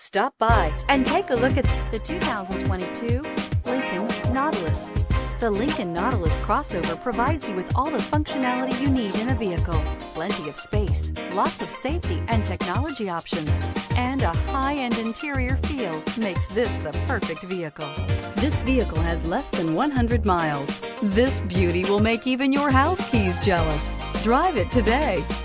Stop by and take a look at the 2022 Lincoln Nautilus. The Lincoln Nautilus crossover provides you with all the functionality you need in a vehicle. Plenty of space, lots of safety and technology options, and a high-end interior feel makes this the perfect vehicle. This vehicle has less than 100 miles. This beauty will make even your house keys jealous. Drive it today.